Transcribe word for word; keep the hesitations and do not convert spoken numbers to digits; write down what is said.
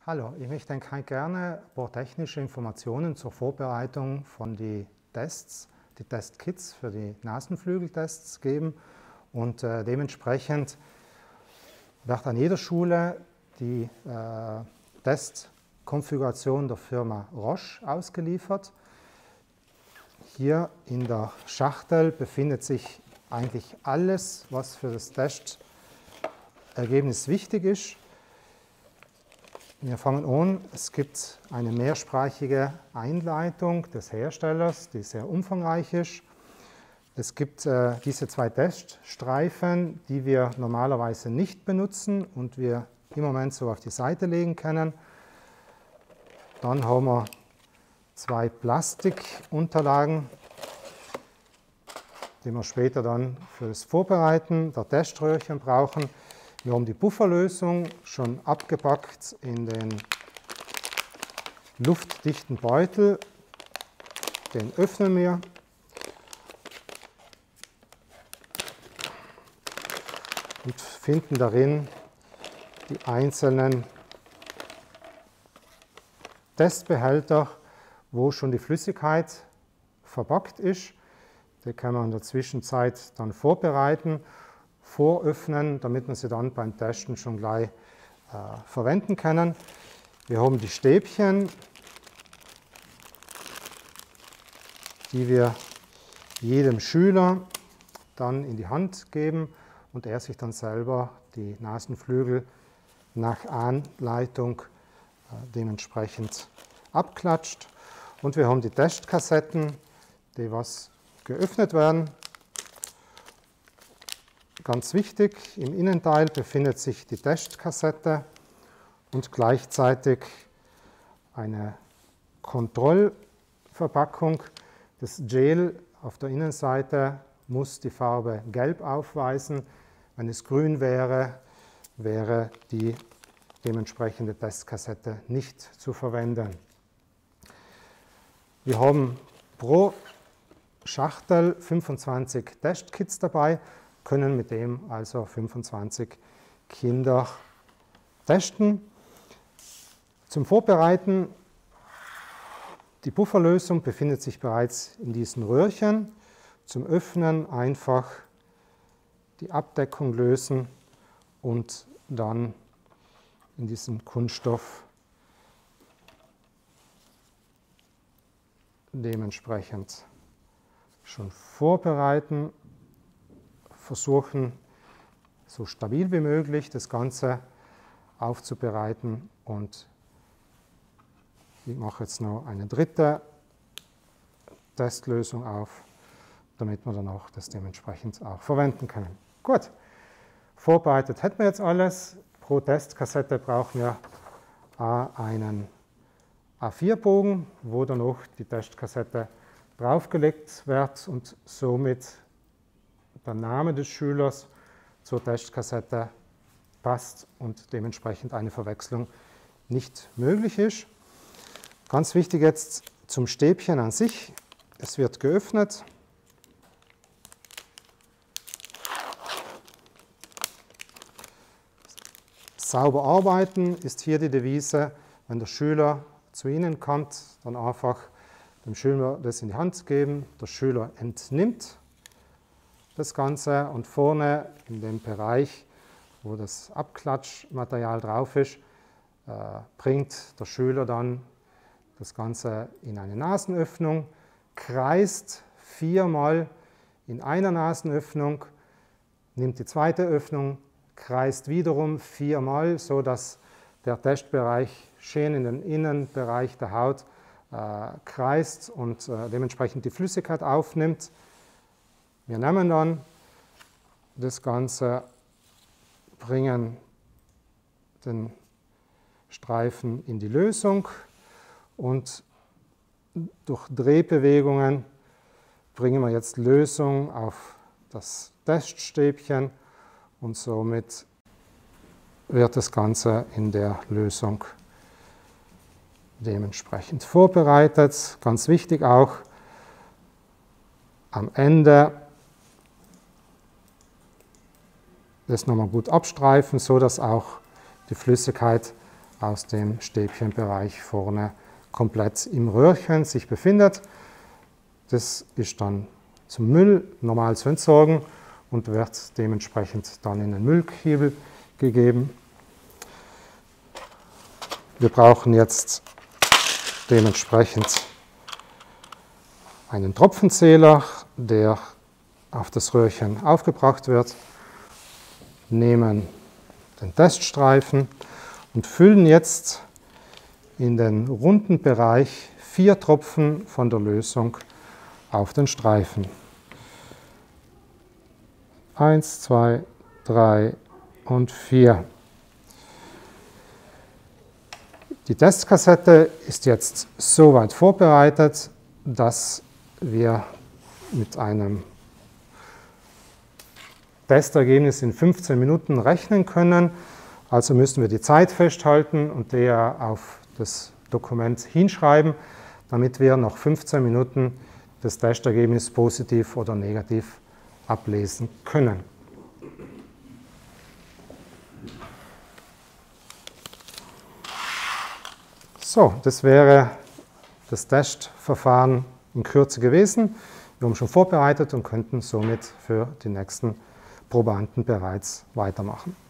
Hallo, ich möchte Ihnen gerne ein paar technische Informationen zur Vorbereitung von den Tests, die Testkits für die Nasenflügeltests geben. Und äh, dementsprechend wird an jeder Schule die äh, Testkonfiguration der Firma Roche ausgeliefert. Hier in der Schachtel befindet sich eigentlich alles, was für das Testergebnis wichtig ist. Wir fangen an. Es gibt eine mehrsprachige Einleitung des Herstellers, die sehr umfangreich ist. Es gibt äh, diese zwei Teststreifen, die wir normalerweise nicht benutzen und wir im Moment so auf die Seite legen können. Dann haben wir zwei Plastikunterlagen, die wir später dann für das Vorbereiten der Teströhrchen brauchen. Wir haben die Pufferlösung schon abgepackt in den luftdichten Beutel. Den öffnen wir. Und finden darin die einzelnen Testbehälter, wo schon die Flüssigkeit verpackt ist. Die kann man in der Zwischenzeit dann vorbereiten, voröffnen, damit wir sie dann beim Testen schon gleich äh, verwenden können. Wir haben die Stäbchen, die wir jedem Schüler dann in die Hand geben und er sich dann selber die Nasenflügel nach Anleitung äh, dementsprechend abklatscht. Und wir haben die Testkassetten, die was geöffnet werden. Ganz wichtig, im Innenteil befindet sich die Testkassette und gleichzeitig eine Kontrollverpackung. Das Gel auf der Innenseite muss die Farbe gelb aufweisen. Wenn es grün wäre, wäre die dementsprechende Testkassette nicht zu verwenden. Wir haben pro Schachtel fünfundzwanzig Testkits dabei, können mit dem also fünfundzwanzig Kinder testen. Zum Vorbereiten, die Pufferlösung befindet sich bereits in diesen Röhrchen. Zum Öffnen einfach die Abdeckung lösen und dann in diesen Kunststoff dementsprechend schon vorbereiten. Versuchen, so stabil wie möglich das Ganze aufzubereiten und ich mache jetzt noch eine dritte Testlösung auf, damit wir dann auch das dementsprechend auch verwenden können. Gut, vorbereitet hätten wir jetzt alles. Pro Testkassette brauchen wir einen A vier Bogen, wo dann auch die Testkassette draufgelegt wird und somit der Name des Schülers zur Testkassette passt und dementsprechend eine Verwechslung nicht möglich ist. Ganz wichtig jetzt zum Stäbchen an sich. Es wird geöffnet. Sauber arbeiten ist hier die Devise. Wenn der Schüler zu Ihnen kommt, dann einfach dem Schüler das in die Hand geben. Der Schüler entnimmt das Ganze und vorne in dem Bereich, wo das Abklatschmaterial drauf ist, äh, bringt der Schüler dann das Ganze in eine Nasenöffnung, kreist viermal in einer Nasenöffnung, nimmt die zweite Öffnung, kreist wiederum viermal, sodass der Testbereich schön in den Innenbereich der Haut äh, kreist und äh, dementsprechend die Flüssigkeit aufnimmt. Wir nehmen dann das Ganze, bringen den Streifen in die Lösung und durch Drehbewegungen bringen wir jetzt Lösung auf das Teststäbchen und somit wird das Ganze in der Lösung dementsprechend vorbereitet. Ganz wichtig auch, am Ende das nochmal gut abstreifen, so dass auch die Flüssigkeit aus dem Stäbchenbereich vorne komplett im Röhrchen sich befindet. Das ist dann zum Müll normal zu entsorgen und wird dementsprechend dann in den Müllkiebel gegeben. Wir brauchen jetzt dementsprechend einen Tropfenzähler, der auf das Röhrchen aufgebracht wird, nehmen den Teststreifen und füllen jetzt in den runden Bereich vier Tropfen von der Lösung auf den Streifen. Eins, zwei, drei und vier. Die Testkassette ist jetzt so weit vorbereitet, dass wir mit einem Testergebnis in fünfzehn Minuten rechnen können. Also müssen wir die Zeit festhalten und der auf das Dokument hinschreiben, damit wir nach fünfzehn Minuten das Testergebnis positiv oder negativ ablesen können. So, das wäre das Testverfahren in Kürze gewesen. Wir haben schon vorbereitet und könnten somit für die nächsten Probanden bereits weitermachen.